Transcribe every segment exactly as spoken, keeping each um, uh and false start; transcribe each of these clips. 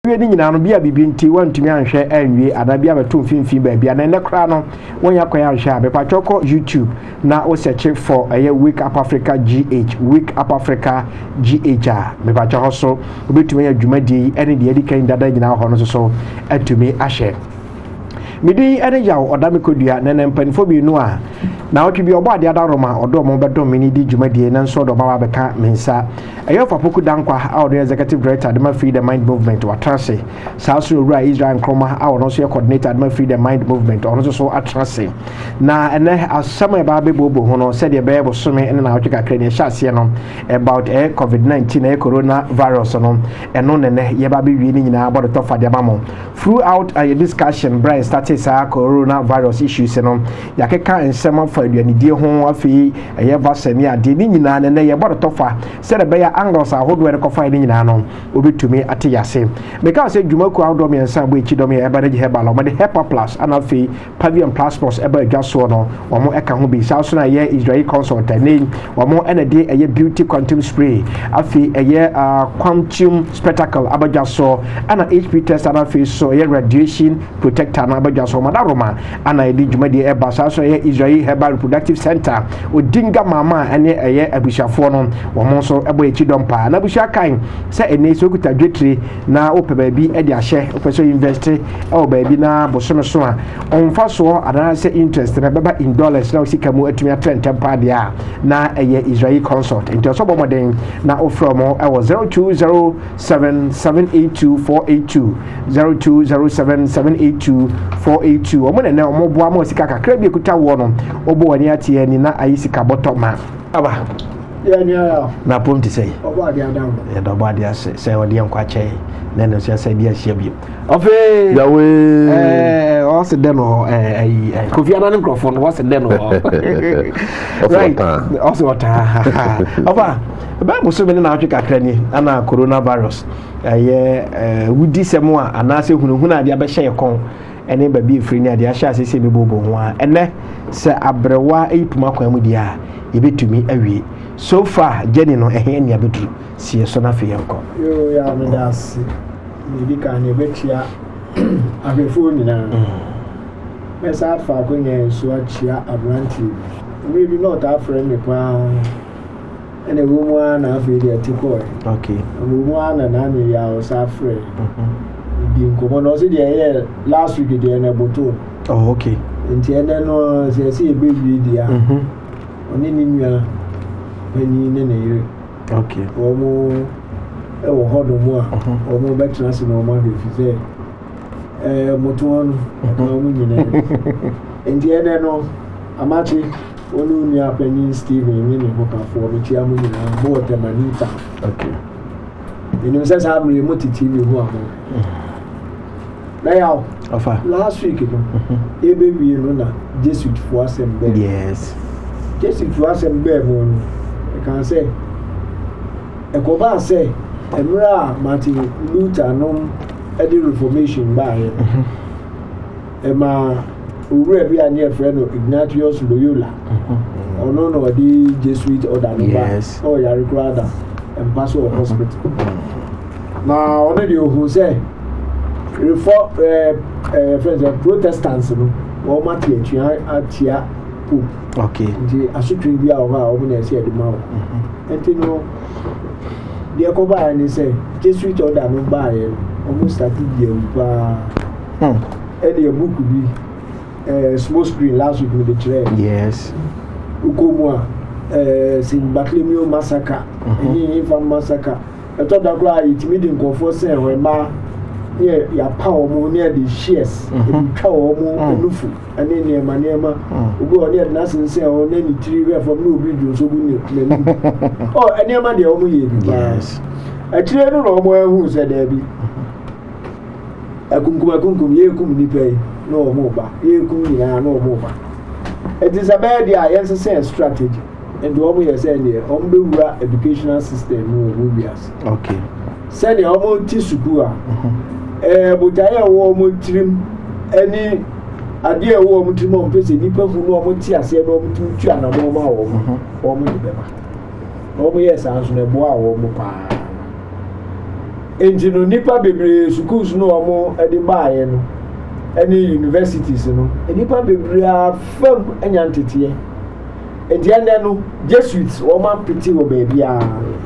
we ni nyina no bia bibi nti wantumi anhwɛ anwie adabia beto mfimfin ba bia na ne kra no wonya kwaya anhwɛ a bepa choko YouTube na o search for a Wake Up Africa G H Wake Up Africa G H a bepa choko so obetumi adwumadi ene de edikan dada nyina ho no so atumi ahye midi ene yaw odamikodua na na mpanifo bi no a na otwi bi obo ade adaroma odo mo bedo mini di dwumadi na nso do baba beka mensa eyo fapoku dankwa a the executive director Adama Freedom Mind Movement watrase Sasu Ura Israel Nkroma a ono so coordinator Adama Freedom Mind Movement ono so atrase na ene asama ba bebobo ho no said e be bosome ene na otweka krane hyase no about eh covid nineteen eh coronavirus no eno nene ye ba be wi ni nyina about to fa de bamo throughout a discussion Brian started sa coronavirus issues no yakeka ensema fa aduanidie ho afi eye vaccine ade ni nyina nene ye about to fa said be angles ahodo e kofa ni nyina no obetumi ate yase meka say dwumaku ahodo me ensa bo echi do me e ba de herbal o de Hepa Plus anafi Pavian Plus Plus e ba adwaso no omo eka ho bi sa so na ye Israeli consultant ni omo ene de eye beauty quantum spray afi eye quantum spectacle abadwaso ana H P test anafi so ye radiation protector na abadwaso madaroma ana edi dwumadi e ba sa so ye Israeli Herbal Reproductive Center odinga mama ene eye abushafo no omo so ebo echi dompa na busha kan se ene so kuta dwetri na ope baabi e de ahye ope so invest e o baabi na bosome so a onfa so adana se interest na beba in dollars na osika mu atumi atrent pa de a na eye Israeli consult into so bomoden na ofro mo e zero two zero seven seven eight two four eight two zero two zero seven seven eight two four eight two omo na omo boa mo sika kakra bi ekuta wo no obo wani atie ni na ayisika botoma aba yeah yeah na pom ti say obo ade adam ya do obo ade ase say odi enkwa che na no say say dia hia bi ofe yawe eh o se de no eh eh Kofi Annan microphone o se de no right o se wata ofa ba mo so me na atwe kakra ni ana coronavirus eh eh wudi semo a ana se hunuhunu ade abehye kon ene ba bi free ni ade ahya asese me bobo ho a ene se abrewa epuma kwa mu dia yebetumi awie so far Jenny no ehia nia bedru sie so na fe yanko yo ya me das ni di kan e betia afefo nyina me sa fa ko nye so achia abranti we do not have friend me pa ene wo mu ana afi di atiko okay wo mu ana na ni ya o sa friend di nkomo no se di e last week di na boto oh okay nti ene no se se e be wi dia mhm oni ni nua pani ne ne yire okay omo e wo hodo mu a omo be tena se no ma be fi se eh moto no omo nyina nti ene no amachi onu ni apani Steven ni ne bokafo no tia mu nyina bo te manita okay eni se sa amre mo titi mi hu amo na yaw afa last week no e be wi no na Jesuit fo assemble yes Jesuit fo assemble mo no e kan say e ko ba say emra Martin Luther no e di reformation ba ye e ma owura bi ani e friend Ignatius Loyola ono no di Jesuit order no ba o ya require and pass over hospital now ono di ohun say reform eh eh friends Protestants no o ma ti atua atia pope okay nti asutwe bi a o ha o na ese edema o enti no de ko ba ni say Jesuit order no ba ye o start di e ba hmm e de book bi eh small screen last week with the train yes ukomu a eh Saint Bartholomew massacre eh infam massacre e to da kra itimi di nkofo say we ma ye ya pa omo ne the shares e twa omo enufu ane ne ma ne ma obi o ne na sense o ne ni tiri we from no obi du so bu ne oh ane ma de omo ye bi yes a tire no omo ehu se da bi akunkum akunkum ye kum ni pe no omo ba ye kum ni na no omo ba it is a bad idea yes say strategy and omo ye say ne omo be wura educational system no omo bias okay say ne omo ti suku a eh botaye wo omo tirim ani ade e wo omo tirim omo pese nipa hu no omo ti ase no omo tu tu ana mo ma wo omo ni be ba omo ye sa so ne bo a wo omo pa enti no nipa bebre schools no omo e de baaye no any universities no nipa bebre afam anya ntete enti ene no Jesuits o ma piti wo baby a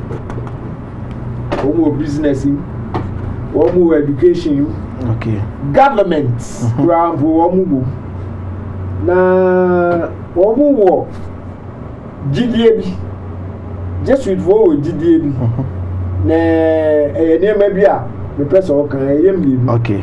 o mo business o mo education okay government grant wo mo bo na wo mo wo gidie bi Jesuit wo gidie bi na eh nema bi a me pesa o kan eh yem bi okay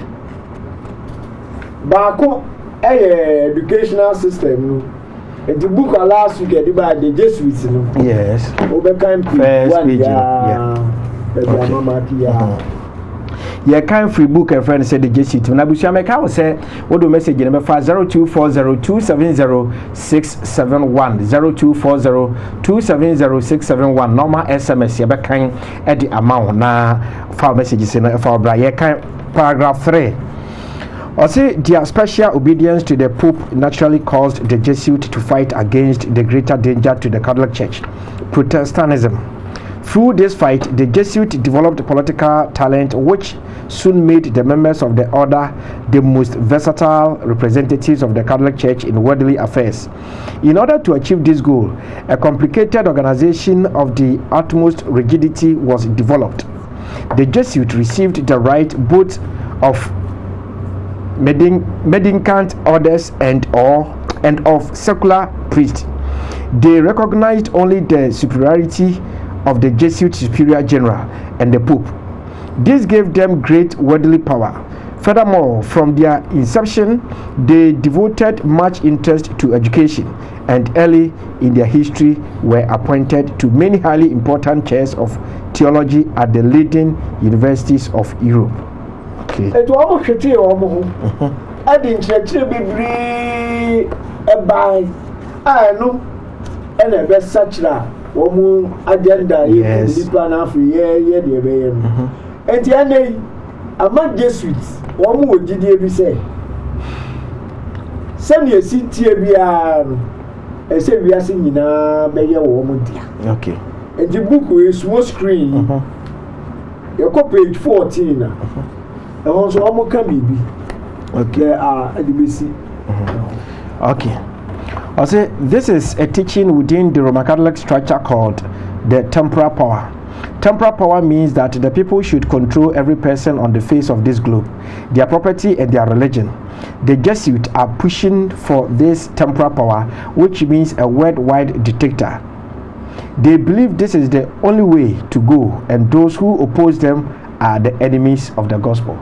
baako eh educational system no the book last week the by the Jesuits no yes overcome first page yeah yeah yeah kind free book a friend said the Jesuit na busia me ka wo say wo do message na me fa zero two four zero two seven zero six seven one zero two four zero two seven zero six seven one normal S M S ye be kan e di amount na fa message say na fa bra ye kan paragraph three. Also, their special obedience to the Pope naturally caused the Jesuits to fight against the greater danger to the Catholic Church, Protestantism. Through this fight, the Jesuits developed political talent, which soon made the members of the order the most versatile representatives of the Catholic Church in worldly affairs. In order to achieve this goal, a complicated organization of the utmost rigidity was developed. The Jesuits received the right both of mendicant orders and or and of secular priests. They recognized only the superiority of the Jesuit superior general and the Pope. This gave them great worldly power. Furthermore, from their inception, they devoted much interest to education, and early in their history were appointed to many highly important chairs of theology at the leading universities of Europe. It was pretty almost. I didn't check be a buy. I know, and a best such that woman agenda. Yes, the plan of year, year, the way. And the end, among Jesuits, one more did you say? Send your city, I say we are singing a better woman. Okay. And the book is small screen. You go page fourteen. And also, I'm going to be okay. Uh, at the B C. Okay. Also, this is a teaching within the Roman Catholic structure called the temporal power. Temporal power means that the people should control every person on the face of this globe, their property and their religion. The Jesuits are pushing for this temporal power, which means a worldwide dictator. They believe this is the only way to go, and those who oppose them are the enemies of the gospel.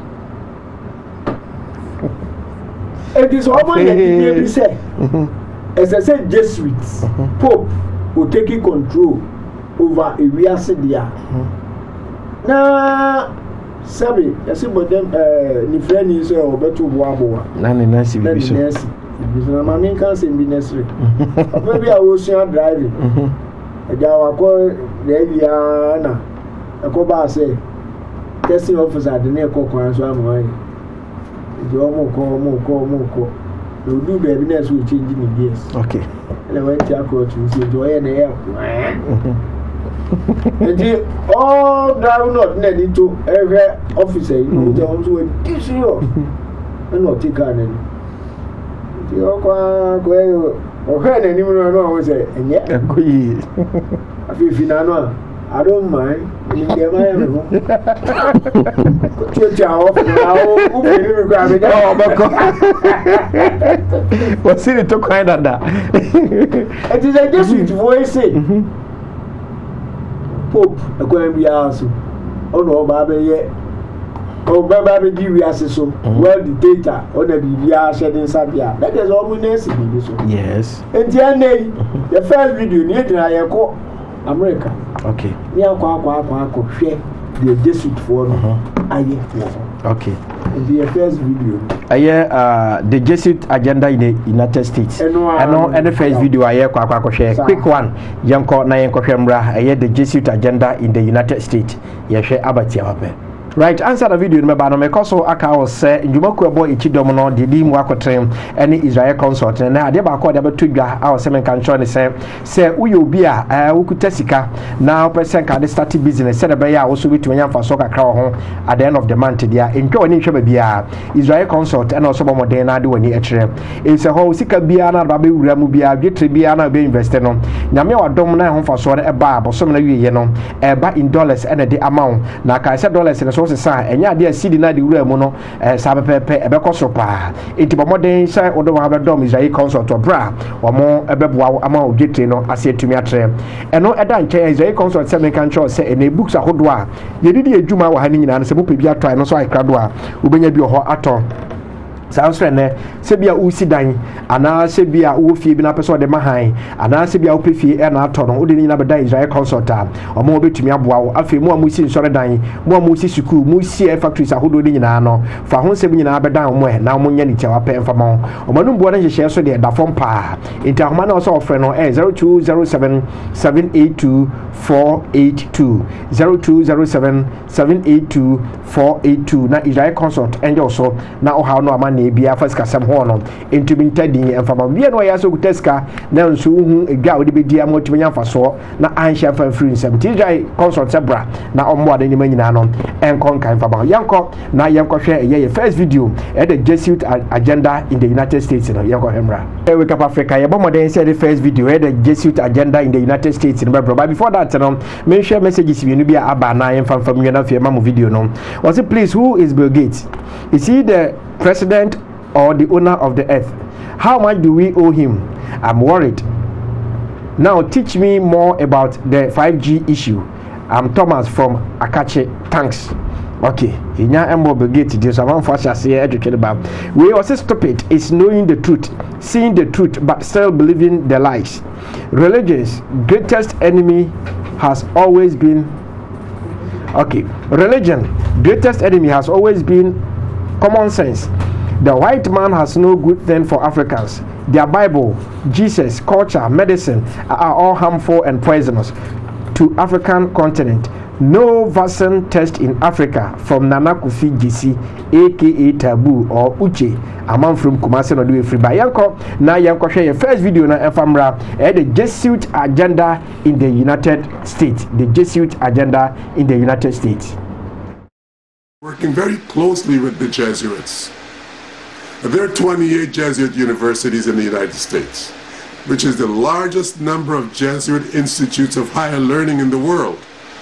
It is almost like they say, as I said, Jesuits, Pope will take control over area city. Now, Sabi, I see, but them, the friend is a better wabo. Nanny Nancy, Nanny Nancy. My main can't be necessary. Maybe I was driving. A Jawa call the Eliana. A Coba say, testing officer, the near cocoa, so I'm going. The Omo call, more call, more call. You do baby nest will change in years. Okay. And I went to a coach and said, Joy and air. And all driving not ready to every officer, you know, the ones who this year and not take on any. The Oka, or heard any one always say, and yet, I feel Finano. I don't mind. You get my own. Church off. Who will you grab it? Oh, my God. What's it to kind of that? It is a Jesuit voice. Pope, a going to be also. Oh, no, Baby, yet. Oh, Baby, give you as so. Well, the data on the B B R shedding Sabia. That is all we need. Yes. And the end, the first video, near the call America. Okay. Near Quack Quack share the Jesuit for I okay. And the first video. I hear uh the Jesuit agenda in the United States. I know and the first video I hear Quack Quack share. Quick one. Young call na yanko shembra. I hear the Jesuit agenda in the United States. Yeah, share Abatia. Right, answer the video no ba no me koso aka o se ndwumaku ebo ikidom no de di mu akotrem ene Israel consult na ade ba ko de betodwa a o se men kan cho ne se se uye obi a ukuta sika na person ka de start business se de be ya wo so bitu nya mfa so kakra ho at the end of the month dia entwa woni hwe ba bia Israel consult ene so bo modern na de woni ekire e se ho sika bia na ba be wura mu bia dwetre bia na be invest no nyame wadom na ho mfa so e ba bosom na wiye no e ba in dollars ene de amount na ka se dollars ne so sa enya de asidi na de wura mu no eh sa pepe ebe koso pa enti bo modern say odo wa be dom Israel consult bra wo mo ebe boa ama odwetire no ase atumi atre eno eda nche Israel consult se men kan cho se ene books ahodo a yedidi edwuma wa ha ni nyina no se mo pe bi atwa no so aikrado a obenya bi ho ato Sansre ne sebia usi dan ana sebia wo fie bi na person de mahan ana sebia wo pefie e na ato no wo de nyina be dan Israel consulta omo obetumi aboa wo afi mu amusi nsore dan mu amusi school mu si factories ahodo de nyina no fa ho nsem nyina be dan mo e na mo nya ni chewa pe mfama omo no mbo na hyehyɛ so de da fom pa inta homa na so ofre no eh zero two zero seven seven eight two four eight two zero two zero seven seven eight two four eight two na Israel consult enjo so na o ha no amane bia first kasem ho no entumi ntadin emfama bia no ya so kuteska na nso hu egwa odi bedi am otumi nyamfa so na anhia fa free nsem Israel consult sebra na ommo ade nyima nyina no enkon kan fama yanko na yanko hwe eye first video e the Jesuit agenda in the United States no yanko hemra e Wake Up Africa ye bomodern say the first video e the Jesuit agenda in the United States no bro but before that no men share messages bi no bia aba na yemfa fam nwe na fe ma video no was it please who is Bill Gates? Is he the president or the owner of the earth? How much do we owe him? I'm worried. Now teach me more about the five G issue. I'm Thomas from Akache. Thanks. Okay, inya embo begeti this am for say educated about. We also stupid is knowing the truth, seeing the truth but still believing the lies. Religion's greatest enemy has always been okay. Religion greatest enemy has always been common sense. The white man has no good thing for Africans. Their Bible, Jesus, culture, medicine are all harmful and poisonous to African continent. No vaccine test in Africa from Nana Kofi G C, aka Taboo or Uche. A man from Kumasi no do free by Yanko. Now Yanko share your first video na Efamra and the Jesuit agenda in the United States. The Jesuit agenda in the United States. Working very closely with the Jesuits. There are twenty-eight Jesuit universities in the United States, which is the largest number of Jesuit institutes of higher learning in the world.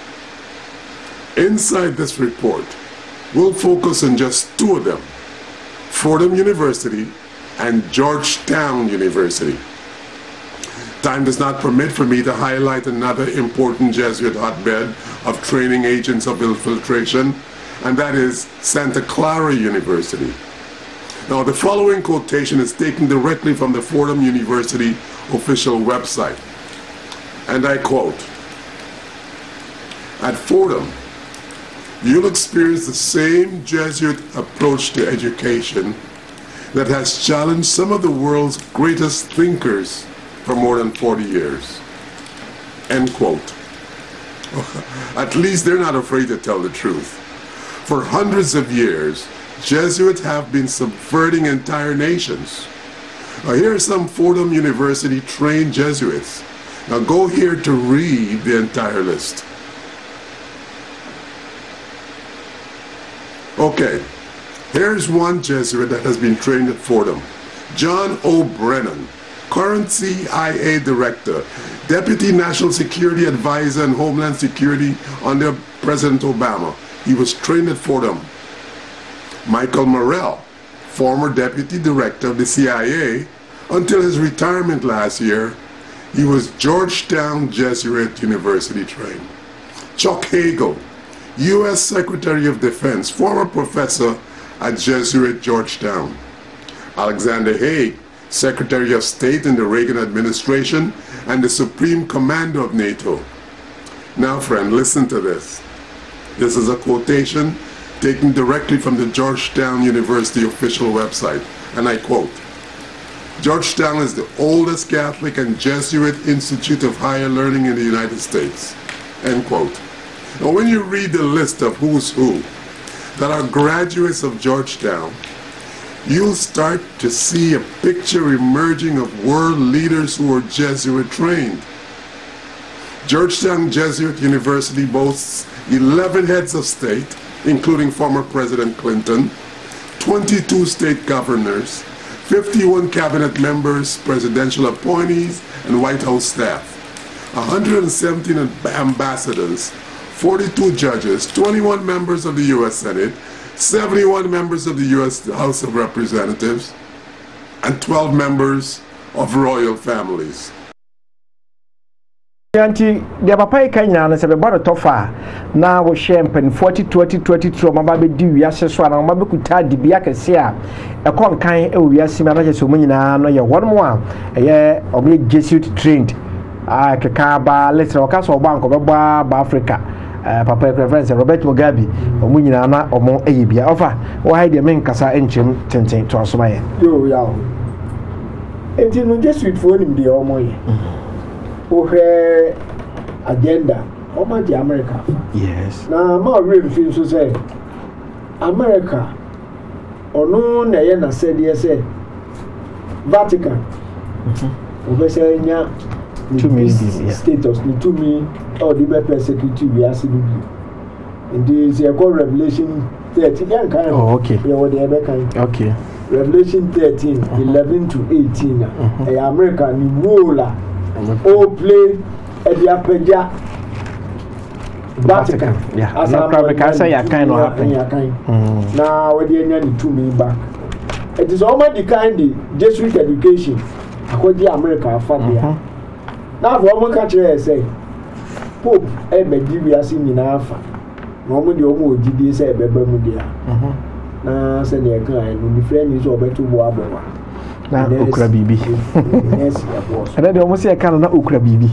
Inside this report, we'll focus on just two of them, Fordham University and Georgetown University. Time does not permit for me to highlight another important Jesuit hotbed of training agents of infiltration, and that is Santa Clara University. Now, the following quotation is taken directly from the Fordham University official website, and I quote, "At Fordham, you'll experience the same Jesuit approach to education that has challenged some of the world's greatest thinkers for more than forty years." End quote. At least they're not afraid to tell the truth. For hundreds of years, Jesuits have been subverting entire nations. Now, here are some Fordham University trained Jesuits. Now go here to read the entire list. Okay, here's one Jesuit that has been trained at Fordham. John O. Brennan, current C I A Director, Deputy National Security Advisor and Homeland Security under President Obama. He was trained at Fordham. Michael Morrell, former Deputy Director of the C I A, until his retirement last year, he was Georgetown Jesuit University trained. Chuck Hagel, U S Secretary of Defense, former professor at Jesuit Georgetown. Alexander Haig, Secretary of State in the Reagan administration and the Supreme Commander of NATO. Now, friend, listen to this. This is a quotation taken directly from the Georgetown University official website, and I quote, "Georgetown is the oldest Catholic and Jesuit institute of higher learning in the United States." End quote. Now, when you read the list of who's who, that are graduates of Georgetown, you'll start to see a picture emerging of world leaders who are Jesuit trained. Georgetown Jesuit University boasts eleven heads of state, including former President Clinton, twenty-two state governors, fifty-one cabinet members, presidential appointees, and White House staff, one hundred seventeen ambassadors, forty-two judges, twenty-one members of the U S Senate, seventy-one members of the U S House of Representatives, and twelve members of royal families. Yanti dia papa ikanya na se be bodo tofa na wo shempen forty twenty twenty-two maba be di wiase so na maba kuta di bia kese a e kon kan e wiase ma na je so munyina no ye wonmo a ye obe Jesuit trained ah keka ba let's o ka so banko be ba ba Africa uh, papa reference Robert Mugabe omunyina na omo eye bia ofa wo ha de men kasa enchem tenten to asoma ye yo ya enti no Jesuit fo nim de omo ye agenda over the America. Yes. Now, my real feel so say America or no, Nayana said, yes, Vatican. Over saying, yeah, two million status, to me, or the better security, we are seeing. And this is called Revelation thirteen. Oh, okay. Yeah, what the other kind. Okay. Revelation thirteen, uh-huh. eleven to eighteen. Uh-huh. A American ruler. Oh, play at the Apeja Vatican. Yeah, as a private say, I kind of happen. Now, we're the two me back. It is almost the kind of Jesuit education. According to America, family. Now, for one country, I say, Pope, I beg you, I see in Alpha. Normally, the Omo G D say, Bebermudia. Now, send your kind, and the friend is over to Wabba. Na okura bibi. Yes, boss. Ana de omo se kan na okura bibi.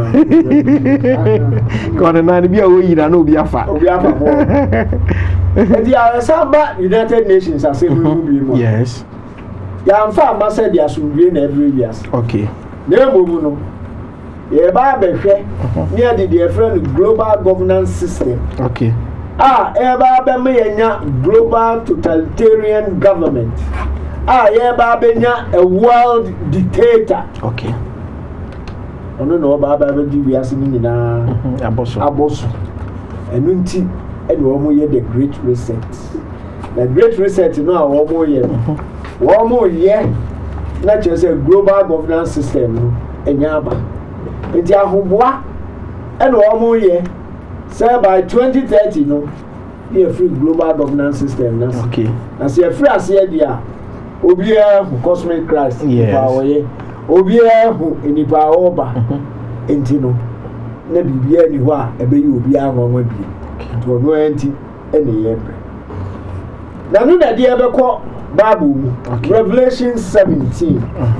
Ko na na bi a wo yira na obi afa. Obi afa bo. E di a samba United Nations ase mu bi mo. Yes. Ya mfa ambassador dia sumdue na every years. Okay. Na ebomu no. Ye ba be hwe. Ni ade de friend global governance system. Okay. Ah, e ba be me yenya global totalitarian government. Ah, yeah, Babenya, a world dictator. Okay. I don't know about Baby, we are singing in a Abosso. Abosso. And Unti, and one more year, the Great Reset. The Great Reset, you know, one more year. One more year, not just a global governance system, and Yaba. It's a Humwa, and one more year. Say by twenty thirty, no, be a free global governance system. Okay. I see a free as here. Obia who cosmic Christ power ye obia who enipa oba entino na bibia ni ho a ebe yi obia nwanwa bi to no enti ene ye bre na no na de ebe ko Bible mu Revelation seventeen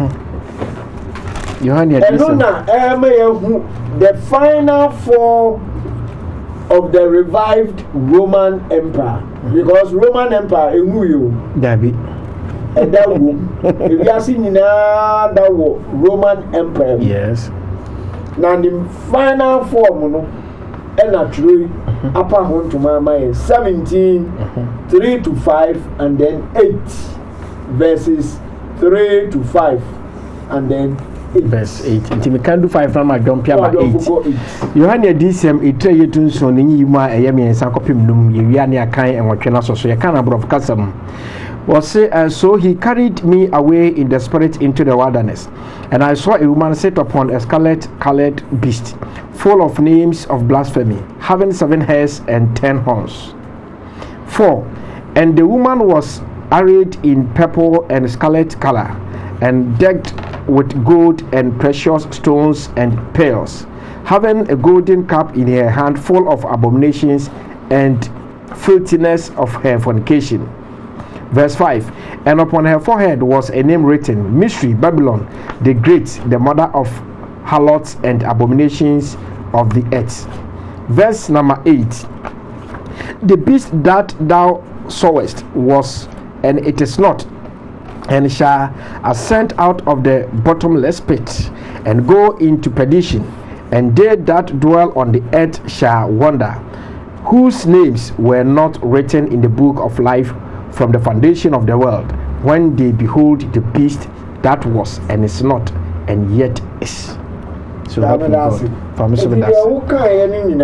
Yohane Edison na eme ye hu the final form of the revived Roman Empire because Roman Empire emu yo dabi and that room, if you are seeing now that Roman Empire. Yes. Now the final form, no, and actually, upper home to my mind seventeen, three to five, and then eight verses three to five, and then eight. Verse eight. Until we can do five from my don't pay about eight. You had a D C M, a tray you tune so, and you might a yummy and sancopim loom, you are near kind and what can also so you can't have of custom. Was say, uh, so he carried me away in the spirit into the wilderness, and I saw a woman sit upon a scarlet-colored beast, full of names of blasphemy, having seven heads and ten horns. Four, and the woman was arrayed in purple and scarlet color, and decked with gold and precious stones and pearls, having a golden cup in her hand full of abominations and filthiness of her fornication. Verse five, and upon her forehead was a name written, Mystery, Babylon, the Great, the mother of harlots and abominations of the earth. Verse number eight, the beast that thou sawest was, and it is not, and shall ascend out of the bottomless pit, and go into perdition, and they that dwell on the earth shall wander whose names were not written in the book of life from the foundation of the world, when they behold the beast that was and is not and yet is. So help me God. From so that's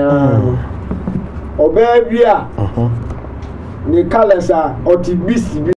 Obey, yeah. The colors are or the beast.